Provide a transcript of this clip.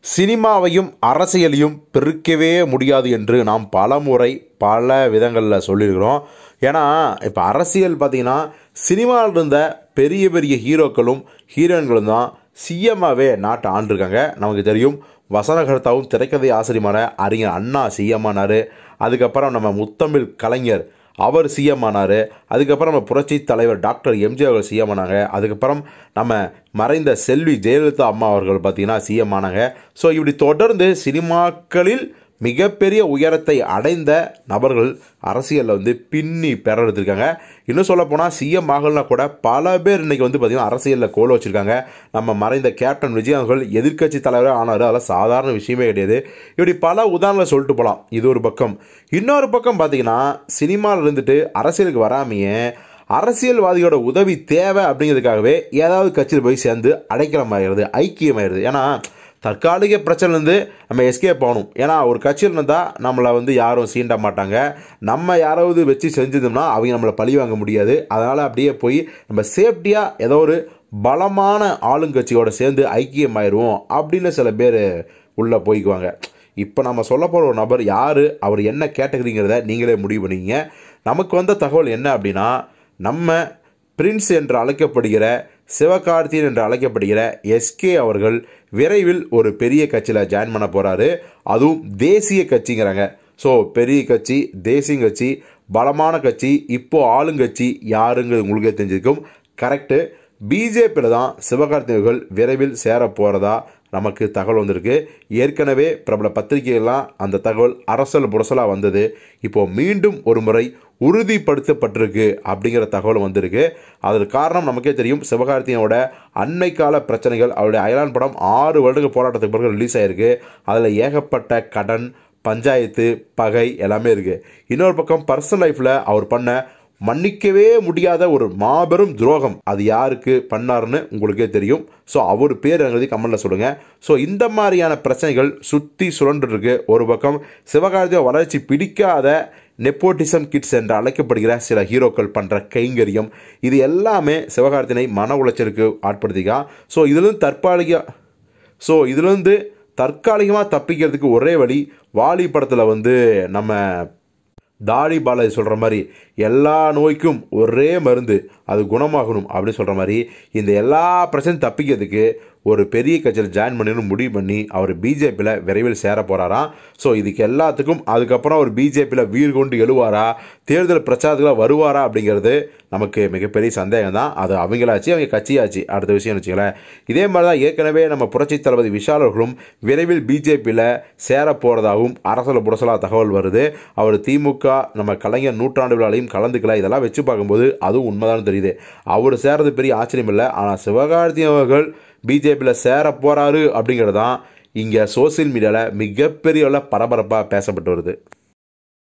சினிமாவையும் அரசியலையும் பிரிக்கவே முடியாது என்று நாம் பலமுறை பல விதங்களில் சொல்லியிருக்கிறோம். ஏன்னா இப்போ அரசியல் பார்த்திங்கன்னா சினிமாவில் இருந்த பெரிய பெரிய ஹீரோக்களும் ஹீரோயின்களும் தான் சிஎம்மாகவே நாட்டை ஆண்டிருக்காங்க. நமக்கு தெரியும், வசனகர்த்தாவும் திரைக்கதை ஆசிரியமான அறிஞர் அண்ணா சிஎம் ஆனார். அதுக்கப்புறம் நம்ம முத்தமிழ் கலைஞர் அவர் சிஎம் ஆனார். அதுக்கப்புறம் நம்ம புரட்சி தலைவர் டாக்டர் எம்ஜிஆர் அவர்கள் சிஎம் ஆனாங்க. அதுக்கப்புறம் நம்ம மறைந்த செல்வி ஜெயலலிதா அம்மா அவர்கள் பார்த்திங்கன்னா சிஎம் ஆனாங்க. ஸோ இப்படி தொடர்ந்து சினிமாக்களில் மிகப்பெரிய உயரத்தை அடைந்த நபர்கள் அரசியலில் பின்னி பெறெடுத்திருக்காங்க. இன்னும் சொல்லப்போனால் சிஎம் ஆகலனா கூட பல பேர் இன்றைக்கி பார்த்திங்கன்னா அரசியலில் கோல வச்சுருக்காங்க. நம்ம மறைந்த கேப்டன் விஜய் அவர்கள் எதிர்க்கட்சி தலைவராக ஆனார். அதெல்லாம் சாதாரண விஷயமே கிடையாது. இப்படி பல உதாரணங்களை சொல்லிட்டு போகலாம். இது ஒரு பக்கம். இன்னொரு பக்கம் பார்த்திங்கன்னா சினிமாவில் இருந்துட்டு அரசியலுக்கு வராமையே அரசியல்வாதியோட உதவி தேவை அப்படிங்கிறதுக்காகவே ஏதாவது கட்சியில் போய் சேர்ந்து அடைக்கலமாகிறது, ஐக்கியமாகிறது. ஏன்னா தற்காலிக பிரச்சனைலேருந்து நம்ம எஸ்கேப் ஆகணும். ஏன்னா ஒரு கட்சியில் இருந்தால் நம்மளை யாரும் சீண்ட மாட்டாங்க. நம்ம யாராவது வச்சு செஞ்சதுன்னா அவங்க நம்மளை பழி வாங்க முடியாது. அதனால் அப்படியே போய் நம்ம சேஃப்டியாக ஏதோ ஒரு பலமான ஆளுங்கட்சியோடு சேர்ந்து ஐக்கியமாயிடுவோம் அப்படின்னு சில பேர் உள்ளே போய்க்குவாங்க. இப்போ நம்ம சொல்ல போகிற ஒரு நபர் யார், அவர் என்ன கேட்டகரிங்கிறத நீங்களே முடிவு பண்ணிங்க. நமக்கு வந்த தகவல் என்ன அப்படின்னா, நம்ம பிரின்ஸ் என்று அழைக்கப்படுகிற சிவகார்த்திகேயன் என்று அழைக்கப்படுகிற எஸ்கே அவர்கள் விரைவில் ஒரு பெரிய கட்சியில் ஜாயின் பண்ண போகிறாரு. அதுவும் தேசிய கட்சிங்கிறாங்க. ஸோ பெரிய கட்சி, தேசிய கட்சி, பலமான கட்சி. இப்போது ஆளுங்கட்சி யாருங்கிறது உங்களுக்கே தெரிஞ்சிருக்கும். கரெக்டு, பிஜேபியில் தான் சிவகார்த்திகேயன் விரைவில் சேர போகிறதா நமக்கு தகவல் வந்திருக்கு. ஏற்கனவே பிரபல பத்திரிகைகள்லாம் அந்த தகவல் அரசல் புரசலாக வந்தது. இப்போது மீண்டும் ஒரு முறை உறுதிப்படுத்தப்பட்டிருக்கு அப்படிங்கிற தகவல் வந்திருக்கு. அதற்கு காரணம் நமக்கே தெரியும். சிவகார்த்திகேயனோட அண்மை கால பிரச்சனைகள், அவருடைய அயலான் படம் 6 வருடங்கள் போராட்டத்துக்கு பிறகு ரிலீஸ் ஆகிருக்கு. அதில் ஏகப்பட்ட கடன், பஞ்சாயத்து, பகை எல்லாமே இருக்குது. இன்னொரு பக்கம் பர்சனல் லைஃப்பில் அவர் பண்ண மன்னிக்கவே முடியாத ஒரு மாபெரும் துரோகம், அது யாருக்கு பண்ணாருன்னு உங்களுக்கே தெரியும். ஸோ அவர் பேர் எழுதி கமெண்டில் சொல்லுங்கள். ஸோ இந்த மாதிரியான பிரச்சனைகள் சுற்றி சுழன்றுருக்கு. ஒரு பக்கம் சிவகார்த்திகேயன் வளர்ச்சி பிடிக்காத நெப்போட்டிசம் கிட்ஸ் என்று அழைக்கப்படுகிற சில ஹீரோக்கள் பண்ணுற கைங்கரியம், இது எல்லாமே சிவகார்த்திகேயனை மன உளைச்சலுக்கு ஆட்படுத்திக்கான். ஸோ இதிலிருந்து தற்காலிகமாக தப்பிக்கிறதுக்கு ஒரே வழி, வாலி படத்தில் நம்ம தாடி பாலாஜி சொல்கிற மாதிரி எல்லா நோய்க்கும் ஒரே மருந்து, அது குணமாகணும் அப்படின்னு சொல்கிற மாதிரி இந்த எல்லா பிரச்சனையும் தப்பிக்கிறதுக்கு ஒரு பெரிய கட்சியில் ஜாயின் பண்ணி முடிவு பண்ணி அவர் பிஜேபியில் விரைவில் சேர போகிறாராம். ஸோ இதுக்கு எல்லாத்துக்கும் அதுக்கப்புறம் அவர் பிஜேபியில் வீர் கொண்டு எழுவாரா, தேர்தல் பிரச்சாரத்தில் வருவாரா அப்படிங்கிறது நமக்கு மிகப்பெரிய சந்தேகம் தான். அது அவங்களாச்சு, அவங்க கட்சியாச்சு, அடுத்த விஷயம் வச்சுக்கலேன். இதே மாதிரி தான் ஏற்கனவே நம்ம புரட்சி தளபதி விஷால் அவர்களும் விரைவில் பிஜேபியில் சேர போகிறதாகவும் அரசல புரசலாக தகவல் வருது. அவர் திமுக நம்ம கலைஞர் நூற்றாண்டு விழாலையும் கலந்துக்கல. இதெல்லாம் வச்சு பார்க்கும்போது அதுவும் உண்மைதான் தெரியுது. அவர் சேர்றது பெரிய ஆச்சரியம் இல்லை. ஆனால் சிவகார்த்திகேயன் அவர்கள் பிஜேபியில் சேர போகிறாரு அப்படிங்கிறது தான் இங்கே சோசியல் மீடியாவில் மிகப்பெரிய பரபரப்பாக பேசப்பட்டு வருது.